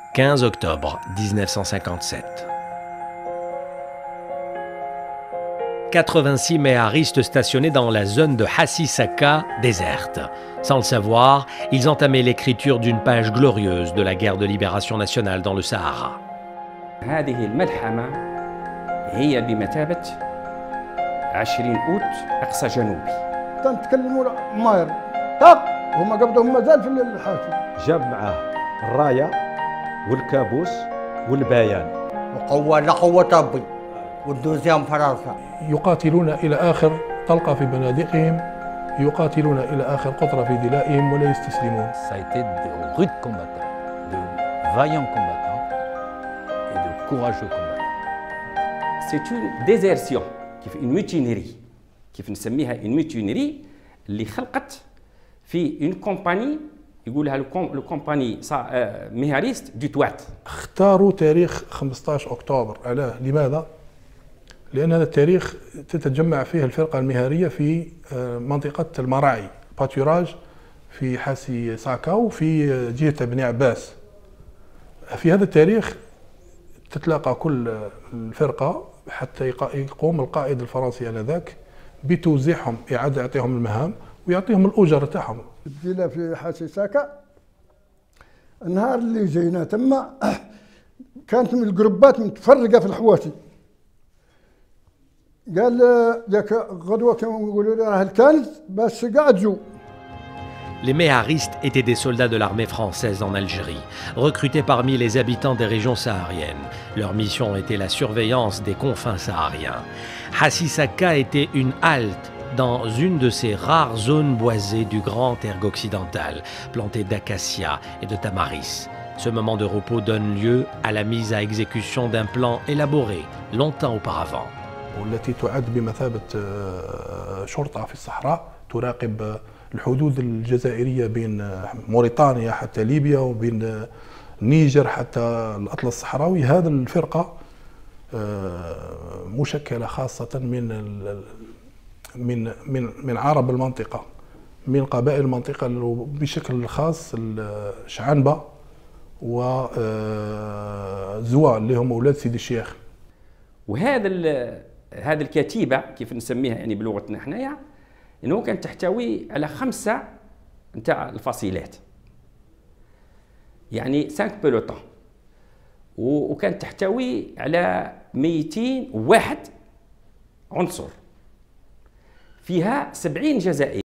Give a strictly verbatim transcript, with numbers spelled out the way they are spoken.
quinze octobre mille neuf cent cinquante-sept. quatre-vingt-six méharistes stationnés dans la zone de Hassi Saka déserte. Sans le savoir, ils entamaient l'écriture d'une page glorieuse de la guerre de libération nationale dans le Sahara. هذه الملحمة هي بمثابة عشرين أوت أقصى جنوبي. تنتكلموا ماير طق هما قبضهم مازال في الحاكم. جاب معاه الراية والكابوس والبيان. وقوة لا قوة بي والدوزيام فرنسا. يقاتلون إلى آخر طلقة في بنادقهم، يقاتلون إلى آخر قطرة في دلائهم ولا يستسلمون. Ça a été de rudes combattants, de vaillants combattants et de courageux combattants. C'est une désertion, كيف une mutinerie, كيف نسميها une mutinerie اللي خلقت في une compagnie يقولها لو كومباني ميهاريست دو توات. اختاروا تاريخ خمسة عشر أكتوبر، علاه؟ لماذا؟ لأن هذا التاريخ تتجمع فيه الفرقة المهارية في منطقة المراعي باتوراج في حاسي ساكا وفي جهة بني عباس. في هذا التاريخ تتلاقى كل الفرقة حتى يقوم القائد الفرنسي آنذاك بتوزيعهم، إعادة يعطيهم المهام ويعطيهم الأجر تاعهم. بدينا في حاسي ساكا النهار اللي جينا تما كانت من الجروبات متفرقة في الحواشي. قال ياك غدوة كانوا يقولوا لي راه الكنز باش قاعد جو. Les méharistes étaient des soldats de l'armée française en Algérie, recrutés parmi les habitants des régions sahariennes. Leur mission était la surveillance des confins sahariens. Hassi Saka était une halte dans une de ces rares zones boisées du grand erg occidental, plantées d'acacias et de tamaris. Ce moment de repos donne lieu à la mise à exécution d'un plan élaboré longtemps auparavant. والتي تعد بمثابة شرطة في الصحراء تراقب الحدود الجزائرية بين موريتانيا حتى ليبيا وبين النيجر حتى الأطلس الصحراوي. هذه الفرقة مشكلة خاصة من من من من عرب المنطقة، من قبائل المنطقة بشكل خاص الشعنبة وزوا اللي هم أولاد سيدي الشيخ. وهذا هذه الكتيبة كيف نسميها يعني بلغتنا حنايا انه كانت تحتوي على خمسه نتاع الفصيلات، يعني خمسة بلوتون، وكانت تحتوي على مئتين وواحد عنصر، فيها سبعين جزائري.